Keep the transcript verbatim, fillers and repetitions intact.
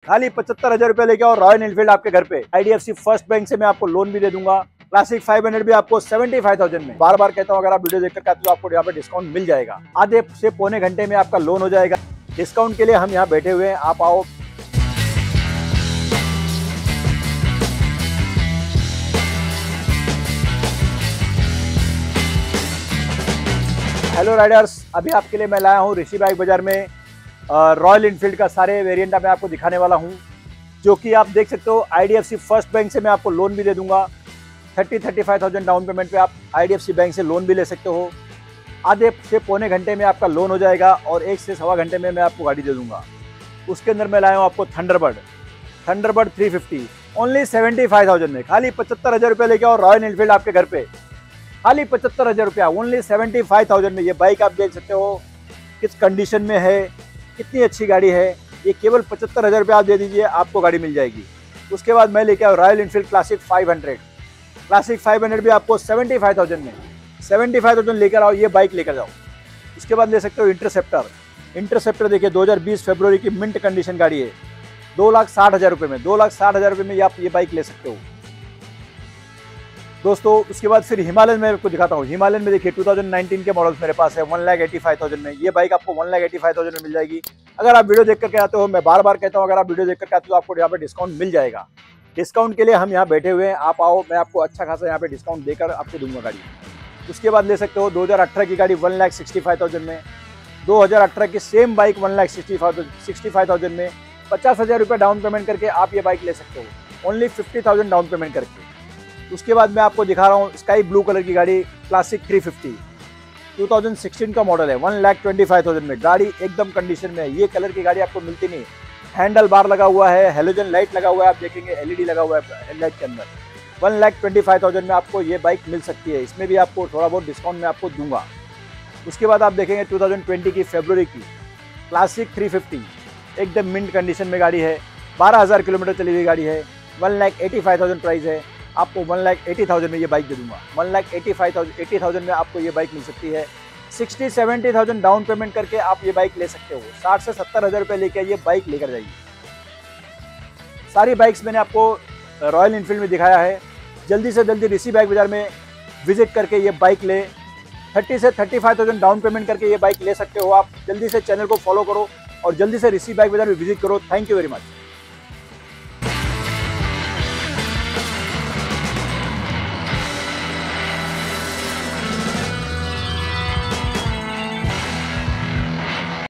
खाली पचहत्तर हजार रुपए लेके आओ, रॉयल एनफील्ड आपके घर पे। आईडीएफसी फर्स्ट बैंक से मैं आपको लोन भी दे दूंगा। क्लासिक फाइव हंड्रेड भी आपको सेवेंटी फाइव थाउजेंड में। बार बार कहता हूँ, अगर आप वीडियो देखकर आते हो तो आपको यहाँ पे डिस्काउंट मिल जाएगा। आधे से पौने घंटे में आपका लोन हो जाएगा। डिस्काउंट के लिए हम यहाँ बैठे हुए हैं, आप आओ। हेलो राइडर्स, अभी आपके लिए मैं लाया हूँ ऋषि बाइक बाजार में रॉयल एनफील्ड का सारे वेरिएंट मैं आपको दिखाने वाला हूँ, जो कि आप देख सकते हो। आईडीएफसी फर्स्ट बैंक से मैं आपको लोन भी दे दूंगा। Thirty thirty five thousand down payment पे आप आईडीएफसी बैंक से लोन भी ले सकते हो। आधे से पौने घंटे में आपका लोन हो जाएगा और एक से सवा घंटे में मैं आपको गाड़ी दे दूंगा। उसके अंदर मैं लाया हूँ आपको Thunderbird Thunderbird three fifty only seventy five thousand में। खाली पचहत्तर हज़ार रुपये लेके आओ, रॉयल एनफील्ड आपके घर पे। खाली पचहत्तर हज़ार रुपया ओनली सेवेंटी फाइव थाउजेंड में। ये बाइक आप देख सकते हो किस कंडीशन में है, कितनी अच्छी गाड़ी है। ये केवल पचहत्तर हज़ार रुपये आप दे दीजिए, आपको गाड़ी मिल जाएगी। उसके बाद मैं लेके आऊँ Royal Enfield Classic five hundred Classic five hundred भी आपको सेवेंटी फाइव थाउजेंड में। सेवेंटी फाइव थाउजेंड लेकर आओ, ये बाइक लेकर जाओ। उसके बाद ले सकते हो इंटरसेप्टर। इंटरसेप्टर देखिए दो हज़ार बीस फरवरी की मिंट कंडीशन गाड़ी है। दो लाख साठ हज़ार रुपये में, दो लाख साठ हज़ार रुपये में आप ये बाइक ले सकते हो दोस्तों। उसके बाद फिर हिमालयन में आपको दिखाता हूँ। हिमालयन में देखिए टू थाउजेंड नाइनटीन के मॉडल्स मेरे पास है। One lakh eighty five thousand में ये बाइक आपको one lakh eighty five thousand में मिल जाएगी। अगर आप वीडियो देख करके आते हो, मैं बार बार कहता हूँ, अगर आप वीडियो देख करके आते हो तो आपको यहाँ पे डिस्काउंट मिल जाएगा। डिस्काउंट के लिए हम यहाँ बैठे हुए हैं, आप आओ, मैं आपको अच्छा खासा यहाँ पे डिस्काउंट देकर आपको दूंगा गाड़ी। उसके बाद ले सकते हो दो हज़ार अठारह की गाड़ी one lakh sixty five thousand में। दो हज़ार अठारह की same bike one lakh sixty five sixty five thousand में। पचास हज़ार रुपये डाउन पेमेंट करके आप ये बाइक ले सकते हो, only fifty thousand down payment करके। उसके बाद मैं आपको दिखा रहा हूँ स्काई ब्लू कलर की गाड़ी Classic three fifty two thousand sixteen का मॉडल है। One lakh twenty five thousand में गाड़ी एकदम कंडीशन में है। ये कलर की गाड़ी आपको मिलती नहीं। हैंडल बार लगा हुआ है, हेलोजन लाइट लगा हुआ है, आप देखेंगे एलईडी लगा हुआ है हेडलाइट के अंदर। One lakh twenty five thousand में आपको ये बाइक मिल सकती है। इसमें भी आपको थोड़ा बहुत डिस्काउंट मैं आपको दूंगा। उसके बाद आप देखेंगे टू थाउजेंड ट्वेंटी की फरवरी की क्लासिक थ्री फिफ्टी एकदम मिंट कंडीशन में गाड़ी है। बारह हज़ार किलोमीटर चली हुई गाड़ी है। One lakh eighty five thousand price है। आपको वन लाख एटी थाउजेंड में ये बाइक दे दूंगा। One lakh eighty five thousand eighty thousand में आपको ये बाइक मिल सकती है। Sixty seventy thousand down payment करके आप ये बाइक ले सकते हो। साठ से सत्तर हज़ार रुपये लेके ये बाइक लेकर जाइए। सारी बाइक्स मैंने आपको रॉयल एनफील्ड में दिखाया है। जल्दी से जल्दी ऋषि बाइक बाजार में विजिट करके ये बाइक ले। थर्टी से thirty five thousand down payment करके ये बाइक ले सकते हो आप। जल्दी से चैनल को फॉलो करो और जल्दी से ऋषि बाइक बाजार में विजिट करो। Thank you very much.